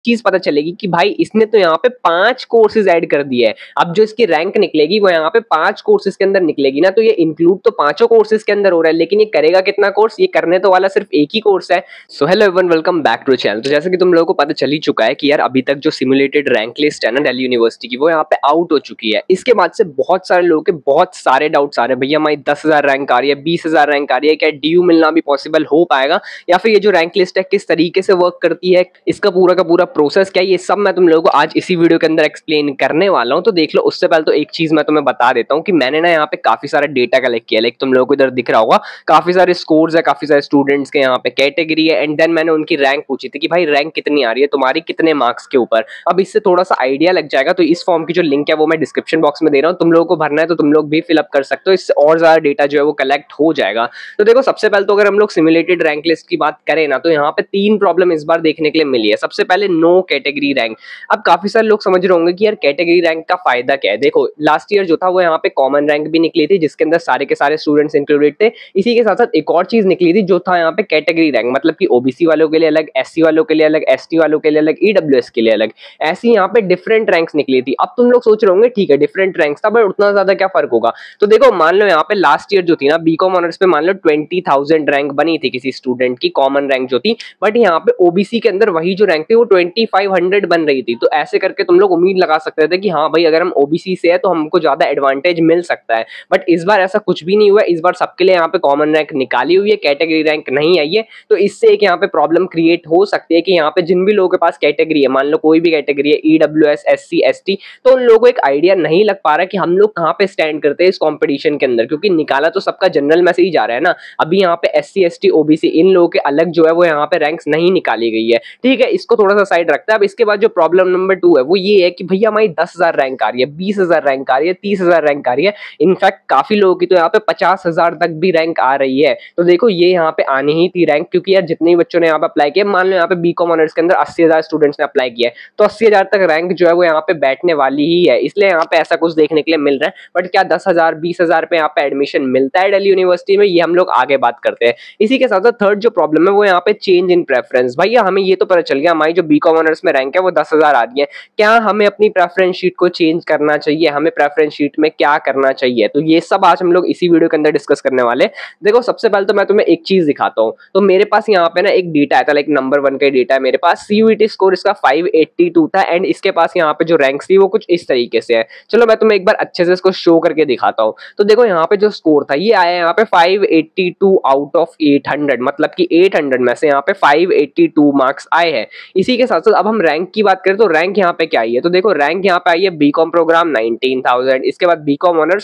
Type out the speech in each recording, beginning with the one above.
चीज पता चलेगी कि भाई इसने तो यहाँ पे 5 कोर्सेज ऐड कर दिए है। अब जो इसकी रैंक निकलेगी वो यहाँ पे 5 कोर्सेज के अंदर निकलेगी ना, तो ये इंक्लूड तो पांचों कोर्सेज के अंदर हो रहा है, लेकिन ये करेगा कितना कोर्स, ये करने तो वाला सिर्फ एक ही कोर्स है। So hello everyone, welcome back to channel. तो जैसे कि तुम लोगों को पता चल ही चुका है कि यार अभी तक जो सिमुलेटेड रैंक लिस्ट है ना दिल्ली यूनिवर्सिटी की, वो यहाँ पे आउट हो चुकी है। इसके बाद से बहुत सारे लोगों के बहुत सारे डाउट्स आ रहे हैं, भैया हमारी 10,000 रैंक आ रही है, 20,000 रैंक आ रही है, क्या ड्यू मिलना भी पॉसिबल हो पाएगा, या फिर ये जो रैंक लिस्ट है किस तरीके से वर्क करती है, इसका पूरा का पूरा प्रोसेस क्या है, ये सब मैं तुम लोगों को आज इसी वीडियो के अंदर एक्सप्लेन करने वाला हूं। तो देख लो, उससे पहले तो एक चीज मैं तुम्हें बता देता हूं कि मैंने ना यहाँ पे काफी सारा डेटा कलेक्ट किया, लाइक तुम लोगों को इधर दिख रहा होगा काफी सारे स्कोर्स है, काफी सारे स्टूडेंट्स के यहाँ पे कैटेगरी है, एंड देन मैंने उनकी रैंक पूछी थी कि भाई रैंक कितनी आ रही है तुम्हारी, कितने मार्क्स के ऊपर। अब इससे थोड़ा सा आइडिया लग जाएगा। तो इस फॉर्म की जो लिंक है वो मैं डिस्क्रिप्शन बॉक्स में दे रहा हूँ, तुम लोगों को भरना है तो तुम लोग भी फिलअप कर सकते हो, इससे और ज्यादा डेटा जो है वो कलेक्ट हो जाएगा। तो देखो, सबसे पहले तो अगर हम लोग सिमुलेटेड रैंक लिस्ट की बात करें ना, तो यहाँ पे 3 प्रॉब्लम इस बार देखने के लिए मिली है। सबसे पहले नो कैटेगरी रैंक। अब काफी सारे लोग समझ रहे होंगे कि यार कैटेगरी रैंक का फायदा क्या है। देखो, लास्ट ईयर जो था वो यहाँ पे कॉमन रैंक भी निकली थी, जिसके अंदर सारे के सारे स्टूडेंट्स इंक्लूडेड थे। इसी के साथ साथ एक और चीज निकली थी जो था यहाँ पे कैटेगरी रैंक, मतलब कि ओबीसी वालों के लिए अलग, एससी वालों के लिए अलग, एसटी वालों के लिए अलग, ईडब्ल्यूएस के लिए अलग, ऐसी यहाँ पे डिफरेंट रैंक्स निकली थी। अब तुम लोग सोच रहे होंगे ठीक है डिफरेंट रैंक्स था, बट उतना ज्यादा क्या फर्क होगा। तो देखो, मान लो यहाँ पे लास्ट ईयर जो थी ना बीकॉम ऑनर्स पे, मान लो 20,000 रैंक बनी थी किसी स्टूडेंट की, कॉमन रैंक जो थी, बट यहाँ पे ओबीसी के अंदर वही जो रैंक थी वो 2500 बन रही थी। तो ऐसे करके तुम लोग उम्मीद लगा सकते थे कि हाँ भाई अगर हम ओबीसी से है तो हमको ज्यादा एडवांटेज मिल सकता है, बट इस बार ऐसा कुछ भी नहीं हुआ। इस बार सबके लिए यहाँ पे कॉमन रैंक निकाली हुई है, कैटेगरी रैंक नहीं आई है। तो इससे एक यहाँ पे प्रॉब्लम क्रिएट हो सकती है कि यहाँ पे जिन भी लोगों के पास कैटेगरी है, मान लो कोई भी कैटेगरी है, ईडब्ल्यूएस, एससी, एसटी, तो उन लोगों को एक आइडिया नहीं लग पा रहा कि हम लोग कहाँ पे स्टैंड करते हैं इस कॉम्पिटिशन के अंदर, क्योंकि निकाला तो सबका जनरल में से ही जा रहा है ना। अभी यहाँ पे एससी, एसटी, ओबीसी इन लोगों के अलग जो है वो यहाँ पे रैंक्स नहीं निकाली गई है। ठीक है, इसको थोड़ा सा साइड रखता है। अब इसके बाद जो प्रॉब्लम नंबर 2 है वो ये है कि भैया हमारी 10,000 रैंक आ रही है, 20,000 रैंक आ रही है, 30,000 रैंक आ रही है, इनफैक्ट काफी लोगों की तो यहाँ पे 50,000 तक भी रैंक आ रही है। तो देखो, ये यहाँ पे आनी ही थी रैंक, क्योंकि यार जितने बच्चों ने यहाँ पे अप्लाई किया, मान लो यहाँ पे बीकॉम ऑनर्स के अंदर 80,000 स्टूडेंट्स ने अप्लाई किया है, तो 80,000 तक रैंक जो है वो यहाँ पे बैठने वाली ही है, इसलिए यहाँ पे ऐसा कुछ देखने के लिए मिल रहा है। बट क्या 10,000 20,000 पे यहाँ पे एडमिशन मिलता है दिल्ली यूनिवर्सिटी में, ये हम लोग आगे बात करते हैं। इसी के साथ साथ थर्ड जो प्रॉब्लम है वो यहाँ पे चेंज इन प्रेफरेंस। भैया हमें ये तो पता चल गया हमारी जो बीकॉम ऑनर्स में रैंक है वो 10,000 आ रही है, क्या हमें अपनी प्रेफरेंस शीट को चेंज करना चाहिए, हमें प्रेफरेंस शीट में क्या करना चाहिए, तो ये सब आज हम लोग इसी वीडियो के अंदर डिस्कस करने वाले। देखो, सबसे पहले तो मैं तुम्हें एक चीज दिखाता हूँ। तो मेरे पास यहाँ पे ना एक डेटा है, लाइक नंबर 1 का डेटा है मेरे पास। सीयूईटी स्कोर इसका 582 था, एंड इसके पास यहाँ पे जो रैंक्स थी वो कुछ इस तरीके से है। चलो मैं तुम्हें एक बार अच्छे से इसको शो करके दिखाता हूँ। तो देखो, यहाँ पे जो स्कोर था ये आया यहाँ पे 582 आउट ऑफ 800, मतलब कि 800 में से यहाँ पे 582 मार्क्स आए हैं। इसी के साथ साथ अब हम रैंक की बात करें तो रैंक यहाँ पे क्या आई है, तो देखो रैंक यहाँ पे आई है बीकॉम प्रोग्राम 19,000, इसके बाद बीकॉम ऑनर्स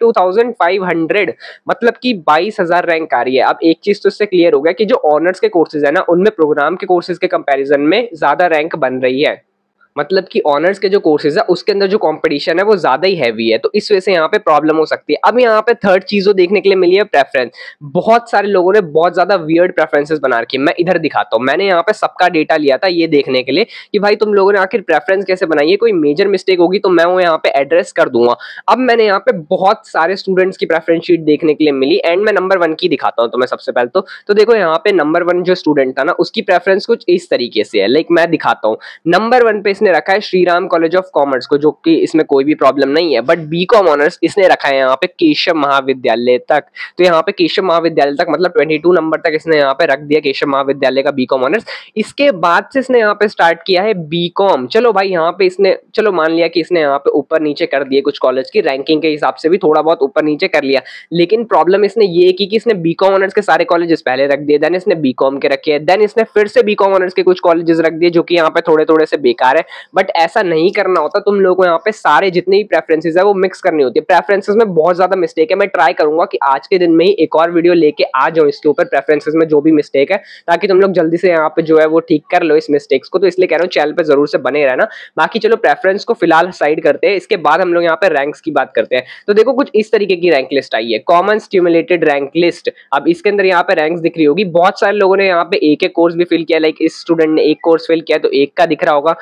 22,500, मतलब कि 22,000 रैंक आ रही है। अब एक चीज तो इससे क्लियर हो गया कि जो ऑनर्स के कोर्सेज है ना, उनमें प्रोग्राम के कोर्सेज के कंपैरिजन में ज्यादा रैंक बन रही है, मतलब कि ऑनर्स के जो कोर्सेज है उसके अंदर जो कंपटीशन है वो ज्यादा ही हैवी है, तो इस वजह से यहाँ पे प्रॉब्लम हो सकती है। अब यहाँ पे थर्ड चीज जो देखने के लिए मिली है प्रेफरेंस। बहुत सारे लोगों ने बहुत ज्यादा वियर्ड प्रेफरेंसेस बना रखी है, मैं इधर दिखाता हूँ। मैंने यहाँ पे सबका डेटा लिया था ये देखने के लिए कि भाई तुम लोगों ने आखिर प्रेफरेंस कैसे बनाई है, कोई मेजर मिस्टेक होगी तो मैं वो यहाँ पे एड्रेस कर दूंगा। अब मैंने यहाँ पे बहुत सारे स्टूडेंट्स की प्रेफरेंस शीट देखने के लिए मिली, एंड मैं नंबर 1 की दिखाता हूँ तुम्हें सबसे पहले तो देखो यहाँ पे नंबर 1 जो स्टूडेंट था ना उसकी प्रेफरेंस कुछ इस तरीके से है, लाइक मैं दिखाता हूँ। नंबर 1 पे इसने रखा है श्रीराम कॉलेज ऑफ कॉमर्स को, जो कि इसमें कोई भी प्रॉब्लम नहीं है, बट बीकॉम ऑनर्स इसने रखा है यहाँ पे केशव महाविद्यालय तक। तो यहाँ पे केशव महाविद्यालय तक मतलब 22 नंबर तक इसने यहाँ पे रख दिया केशव महाविद्यालय का बीकॉम ऑनर्स। इसके बाद से इसने यहाँ पे स्टार्ट किया है बीकॉम। चलो भाई यहाँ पे इसने, चलो मान लिया कि इसने यहाँ पे ऊपर नीचे कर दिए कुछ कॉलेज की रैंकिंग के हिसाब से भी थोड़ा बहुत ऊपर नीचे कर लिया, लेकिन प्रॉब्लम इसने ये की कि इसने बीकॉम ऑनर्स के सारे कॉलेजेस पहले रख दिए, देन इसने बीकॉम के रखे, देन इसने फिर से बीकॉम ऑनर्स के कुछ कॉलेजेस रख दिए जो कि यहाँ पे थोड़े थोड़े से बेकार है। बट ऐसा नहीं करना होता, तुम लोगों को यहाँ पे सारे जितने भी प्रेफरेंसेस है वो मिक्स करनी होती है। प्रेफरेंसेस में बहुत ज्यादा मिस्टेक है, मैं ट्राई करूंगा कि आज के दिन में ही एक और वीडियो लेके आ जाऊं इसके ऊपर प्रेफरेंसेस में जो भी मिस्टेक है, ताकि तुम लोग जल्दी से यहाँ पे जो है वो ठीक कर लो इस मिस्टेक्स को। तो इसलिए कह रहा हूँ चैनल पे जरूर से बने रहना। बाकी चलो प्रेफरेंस को फिलहाल साइड करते हैं, इसके बाद हम लोग यहाँ पे रैंक्स की बात करते हैं। तो देखो कुछ इस तरीके की रैंक लिस्ट आई है, कॉमन स्टिमुलेटेड रैंक लिस्ट। अब इसके अंदर यहाँ पे रैंक्स दिख रही होगी, बहुत सारे लोगों ने यहाँ पे एक एक कोर्स भी फिल किया, लाइक इस स्टूडेंट ने एक कोर्स फिल किया तो एक का दिख रहा होगा, यहाँ पे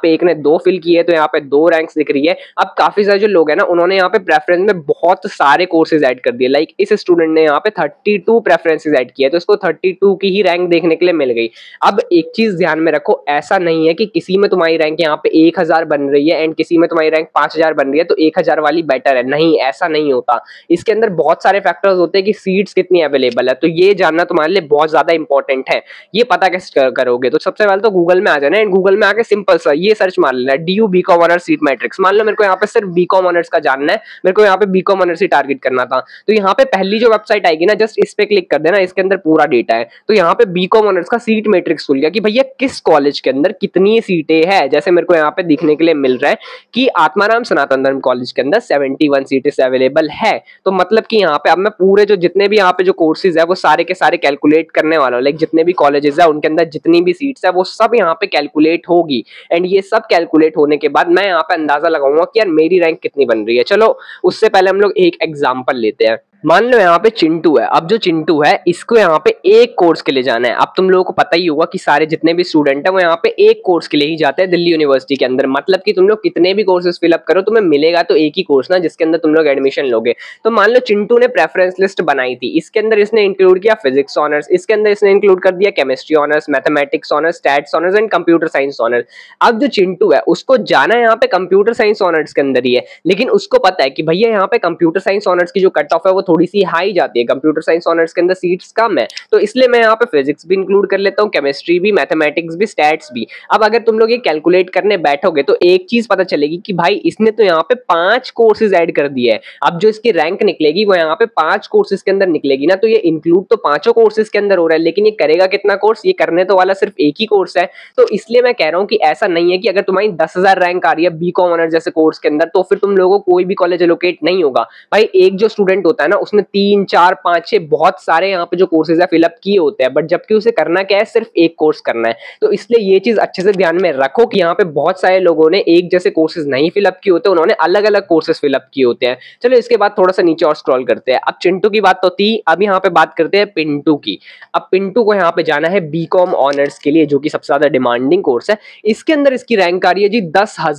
पे एक ने 2 फिल किए तो यहाँ पे 2 रैंक्स दिख रही है। अब काफी सारे जो लोग हैं ना उन्होंने यहाँ पे प्रेफरेंस में बहुत सारे कोर्सेज ऐड कर दिए। लाइक इस स्टूडेंट ने यहाँ पे 32 प्रेफरेंसेस ऐड किए तो इसको 32 की ही रैंक देखने के लिए मिल गई। अब एक चीज ध्यान में रखो, ऐसा नहीं है कि किसी में तुम्हारी रैंक यहाँ पे 1000 बन रही है एंड किसी में तुम्हारी रैंक 5000 बन रही है तो 1000 वाली बेटर है। नहीं, ऐसा नहीं होता। इसके अंदर बहुत सारे फैक्टर्स होते हैं कि सीट्स कितनी अवेलेबल है, तो ये जानना तुम्हारे लिए बहुत ज्यादा इंपॉर्टेंट है। ये पता कैसे करोगे, तो सबसे पहले तो गूगल में आ जाना है। गूगल में आके सिंपल सा ये सर्च मार लेना है, DU BCom honours seat matrix. मान लो मेरे को यहाँ पे सिर्फ BCom ऑनर्स का जानना है, मेरे को यहाँ पे BCom ऑनर्स ही टारगेट करना था, तो यहाँ पे पहली जो वेबसाइट आएगी ना जस्ट इस पे क्लिक कर देना, इसके अंदर पूरा डेटा है। तो यहाँ पे BCom ऑनर्स का सीट मैट्रिक्स खुल गया कि भैया किस कॉलेज के अंदर कितनी सीटें हैं। जैसे मेरे को यहाँ पे दिखने के लिए मिल रहा है कि आत्माराम सनातन धर्म कॉलेज के अंदर 71 सीटें अवेलेबल है। तो मतलब कि यहाँ पे अब मैं पूरे जो जितने भी यहाँ पे जो कोर्सेज है वो सारे के सारे कैलकुलेट करने वाला हूँ। लाइक जितने भी कॉलेजेस है उनके अंदर जितनी भी सीट्स है वो सब यहाँ पे कैलकुलेट होगी एंड ये सब कैलकुलेट होने के बाद मैं यहाँ पे अंदाजा लगाऊंगा कि यार मेरी रैंक कितनी बन रही है। चलो उससे पहले हम लोग एक एग्जांपल लेते हैं। मान लो यहाँ पे चिंटू है। अब जो चिंटू है इसको यहाँ पे एक कोर्स के लिए जाना है। अब तुम लोगों को पता ही होगा कि सारे जितने भी स्टूडेंट है वो यहाँ पे एक कोर्स के लिए ही जाते हैं दिल्ली यूनिवर्सिटी के अंदर। मतलब कि तुम लोग कितने भी कोर्सेज फिलअप करो तुम्हें मिलेगा तो एक ही कोर्स ना जिसके अंदर तुम लोग एडमिशन लोगे। तो मान लो चिंटू ने प्रेफरेंस लिस्ट बनाई थी, इसके अंदर इसने इंक्लूड किया फिजिक्स ऑनर्स, इसके अंदर इसने इंक्लूड कर दिया chemistry honours, mathematics honours, stats honours and computer science honours. अब जो चिंटू है उसको जाना है यहाँ पे कंप्यूटर साइंस ऑनर्स के अंदर ही है, लेकिन उसको पता है कि भैया यहाँ पे कंप्यूटर साइंस ऑनर्स की जो कट ऑफ है वो थोड़ी सी हाई जाती है, कंप्यूटर साइंस ऑनर्स के अंदर सीट्स कम है, तो इसलिए मैं यहाँ पे फिजिक्स भी इंक्लूड कर लेता हूँ, केमिस्ट्री भी, मैथमेटिक्स भी, स्टैट्स भी। अब अगर तुम लोग ये कैलकुलेट करने बैठोगे तो एक चीज पता चलेगी कि भाई इसने तो यहाँ पे 5 कोर्सेज ऐड कर दिए है। अब जो इसकी रैंक निकलेगी वो यहाँ पे 5 कोर्सेज के अंदर निकलेगी ना, तो ये इंक्लूड तो 5 कोर्सेज के अंदर हो रहा है, लेकिन ये करेगा कितना कोर्स, ये करने तो वाला सिर्फ एक ही कोर्स है। तो इसलिए मैं कह रहा हूँ कि ऐसा नहीं है कि अगर तुम्हारी 10,000 रैंक आ रही है BCom ऑनर्स जैसे कोर्स के अंदर तो फिर तुम लोगों को कोई भी कॉलेज एलोकेट नहीं होगा। भाई एक जो स्टूडेंट होता है ना उसने 3, 4, 5, 6 बहुत सारे यहाँ पे जो कोर्सेज है फिलअप किए होते हैं, बट जबकि उसे करना क्या है, सिर्फ एक कोर्स करना है। तो इसलिए ये चीज अच्छे से ध्यान में रखो कि यहाँ पे बहुत सारे लोगों ने एक जैसे कोर्सेज नहीं फिलअप किए होते, उन्होंने अलग अलग कोर्सेज फिलअप किए होते हैं। चलो इसके बाद थोड़ा सा नीचे और स्क्रॉल करते हैं। अब चिंटू की बात तो थी, अब यहाँ पे बात करते हैं पिंटू की। अब पिंटू को यहाँ पे जाना है BCom ऑनर्स के लिए जो कि सबसे ज्यादा डिमांडिंग कोर्स है। इसके अंदर इसकी रैंक आ रही है जी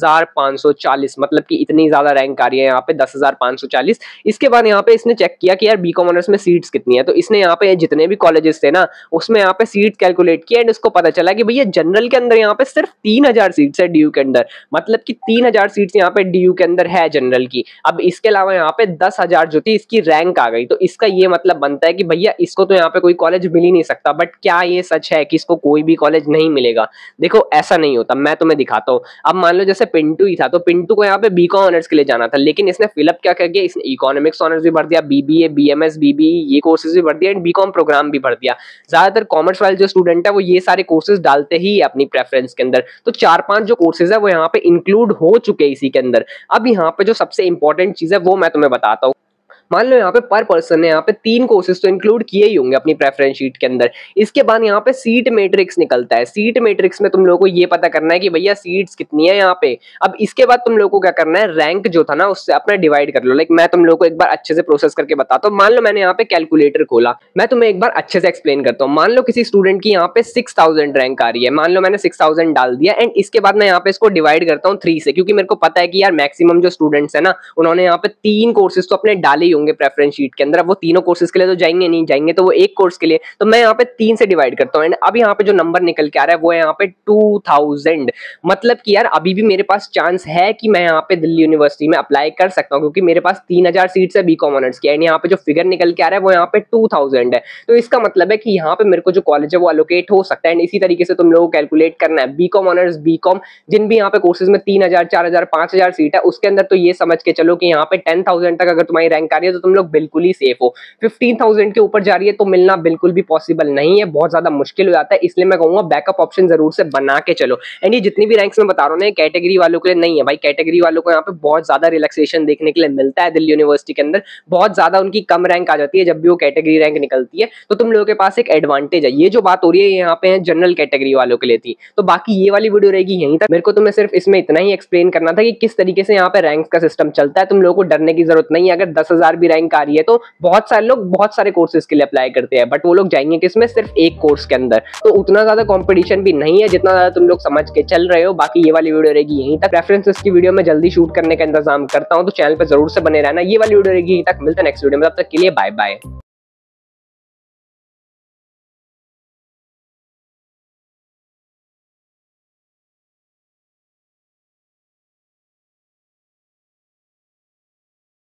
10,540, मतलब कि इतनी ज्यादा रैंक आ रही है यहाँ पे 10,540। इसके बाद यहाँ पे इसने चेक किया कि यार BCom ऑनर्स में सीट्स कितनी है, तो इसने यहाँ पे जितने भी कॉलेजेस थे ना उसमें यहाँ पे सीट कैलकुलेट किया एंड उसको पता चला कि भैया जनरल के अंदर यहाँ पे सिर्फ 3000 सीट्स है DU के अंदर, मतलब कि 3000 सीट्स यहाँ पे DU के अंदर है जनरल की। अब इसके अलावा यहाँ पे 10,000 जो थी इसकी रैंक आ गई, तो इसका ये मतलब बनता है कि भैया इसको तो यहाँ पे कोई कॉलेज मिल ही नहीं सकता। बट क्या ये सच है कि इसको कोई भी कॉलेज नहीं मिलेगा? देखो ऐसा नहीं होता, मैं तुम्हें दिखाता हूँ। अब मान लो जैसे पिंटू ही था, तो पिंटू को यहाँ पे BCom ऑनर्स के लिए जाना था, लेकिन इसने फिलअप क्या कर दिया, इसने इकोनॉमिक्स ऑनर्स भी भर दिया, BBA, BMS, BBE ये कोर्सेज भी भर दिया एंड BCom प्रोग्राम भी भर दिया। ज्यादातर कॉमर्स वाले जो स्टूडेंट है वो ये सारे कोर्सेज डालते ही अपनी प्रेफरेंस के अंदर, तो 4-5 जो कोर्सेज है वो यहाँ पे इंक्लूड हो चुके हैं इसी के अंदर। अब यहाँ पे जो सबसे इंपॉर्टेंट चीज है वो मैं तुम्हें बताता हूँ। मान लो यहाँ पे पर पर्सन ने यहाँ पे 3 कोर्सेज तो इंक्लूड किए ही होंगे अपनी प्रेफरेंस शीट के अंदर। इसके बाद यहाँ पे सीट मैट्रिक्स निकलता है। सीट मैट्रिक्स में तुम लोगों को ये पता करना है कि भैया सीट्स कितनी है यहाँ पे। अब इसके बाद तुम लोगों को क्या करना है, रैंक जो था ना उससे अपना डिवाइड कर लो। लाइक मैं तुम लोगों को एक बार अच्छे से प्रोसेस करके बताता हूँ। मान लो मैंने यहाँ पे कैलकुलेटर खोला, मैं तुम्हें एक बार अच्छे से एक्सप्लेन करता हूँ। मान लो किसी स्टूडेंट की यहाँ पे 6000 रैंक आ रही है, मान लो मैंने 6000 डाल दिया एंड इसके बाद मैं यहाँ पे इसको डिवाइड करता हूँ 3 से, क्योंकि मेरे को पता है कि यार मैक्सिमम जो स्टूडेंट्स है ना उन्होंने यहाँ पे 3 कोर्सेज तो अपने डाले ही होंगे प्रेफरेंस शीट के अंदर। अब वो तीनों कोर्सेज के लिए तो जाएंगे नहीं, जाएंगे तो वो एक कोर्स के लिए, तो मैं यहाँ पे 3 से डिवाइड करता हूँ एंड अब यहाँ पे जो नंबर निकल के आ रहा है वो है यहाँ पे 2000। मतलब कि यार अभी भी मेरे पास चांस है कि मैं यहाँ पे दिल्ली यूनिवर्सिटी में अप्लाई कर सकता हूँ, क्योंकि मेरे पास 3000 सीट्स है BCom ऑनर्स की एंड यहाँ पे जो फिगर निकल के आ रहा है वो यहाँ पे 2000 है। तो इसका मतलब है कि यहाँ पे मेरे को जो कॉलेज है वो अलोकेट हो सकता है एंड इसी तरीके से तुम लोगों को कैलकुलेट करना है। BCom ऑनर्स BCom जिन भी यहाँ पे कोर्सेज में 3000, 4000, 5000 सीट है उसके अंदर तो ये समझ के चलो कि यहाँ पे 10,000 तक अगर तुम्हारी रैंक आ रही है तो तुम लोग बिल्कुल ही सेफ हो। 15,000 के ऊपर जा रही है तो मिलना बिल्कुल भी पॉसिबल नहीं है, बहुत ज्यादा मुश्किल हो जाता है। इसलिए मैं कहूंगा बैकअप ऑप्शन जरूर से बना के चलो। एंड ये जितनी भी रैंक्स मैं बता रहा हूँ ना कैटेगरी वालों के लिए नहीं है भाई। कैटेगरी वालों को यहाँ पे बहुत ज्यादा रिलैक्सेशन देखने के लिए मिलता है दिल्ली यूनिवर्सिटी के अंदर। बहुत ज्यादा उनकी कम रैंक आ जाती है जब भी वो कैटेगरी रैंक निकलती है, तो तुम लोगों के पास एक एडवांटेज है। ये जो बात हो रही है यहाँ पे जनरल कैटेगरी वालों के लिए थी। तो बाकी ये वाली वीडियो रहेगी यहीं तक। मेरे को तुम्हें सिर्फ इसमें इतना ही एक्सप्लेन करना था कि किस तरीके से यहाँ पे रैंक्स का सिस्टम चलता है। तुम लोगों को डरने की जरूरत नहीं है। अगर 10,000 बार भी रैंक आ रही है, तो बहुत सारे लोग बहुत सारे कोर्सेज के लिए अप्लाई करते हैं, बट वो लोग जाएंगे किसमें, सिर्फ एक कोर्स के अंदर। तो उतना ज्यादा कंपटीशन भी नहीं है जितना ज्यादा तुम लोग समझ के चल रहे हो। बाकी ये वाली वीडियो रहेगी यहीं तक, रेफरेंसेस की वीडियो में जल्दी शूट करने का इंतजाम करता हूँ, तो चैनल पर जरूर से बने रहना। ये वाली वीडियो रहेगी यहीं तक, मिलते हैं नेक्स्ट वीडियो में, तब तक के लिए बाय बाय।